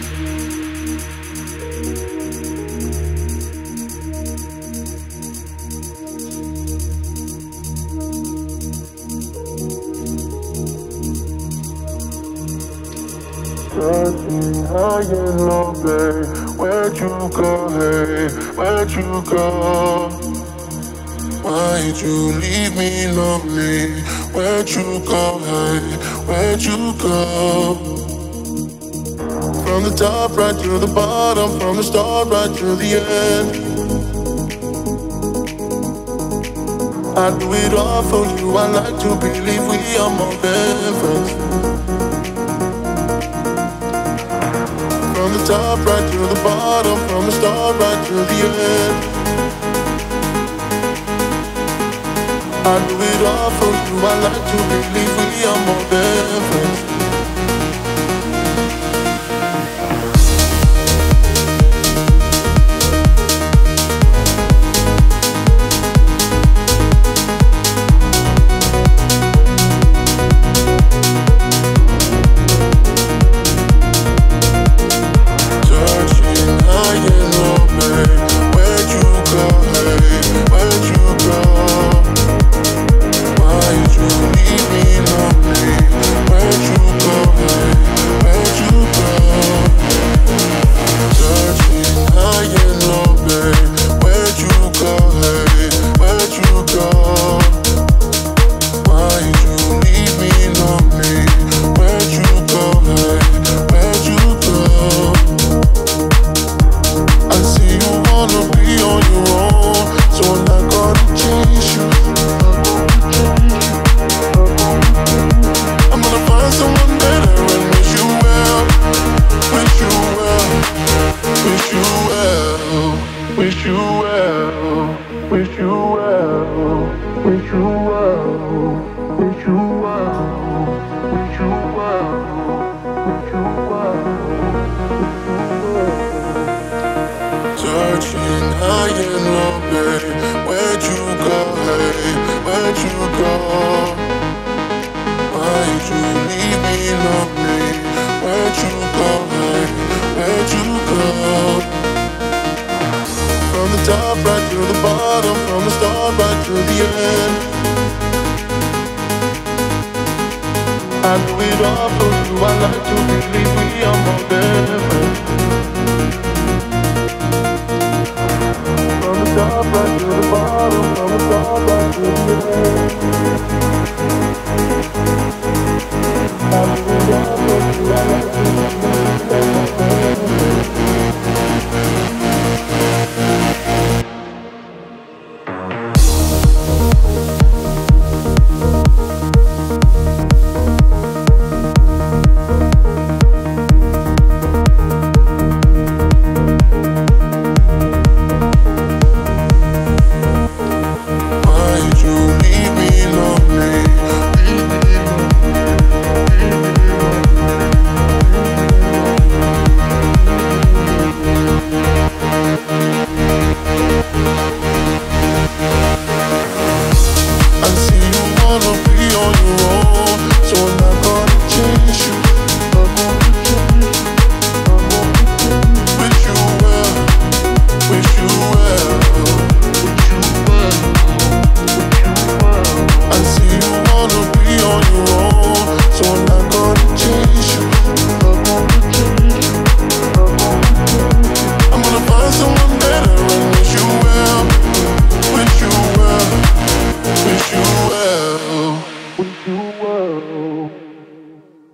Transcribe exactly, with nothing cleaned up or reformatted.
Searching high and low, babe. Where'd you go, hey? Where'd you go? Why'd you leave me lonely? Where'd you go, hey? Where'd you go? From the top right to the bottom, from the start right to the end. I'd do it all for you. I like to believe we are more than friends. From the top right to the bottom, from the start right to the end. I do it all for you. I like to believe we are more than friends. Wish you well, wish you well, wish you well, wish you well, wish you well, wish you well, searching high and low, babe. Where'd you go, hey? Where'd you go? Why'd you leave me lonely? Where'd you go, hey? Where'd you go? From the top right to the bottom, from the start right to the end. I do it all for you. I like to believe we are more than friends. From the top right to the bottom, from the start right to the end. I do it all for you. I like to believe we are more than friends. Wish you well.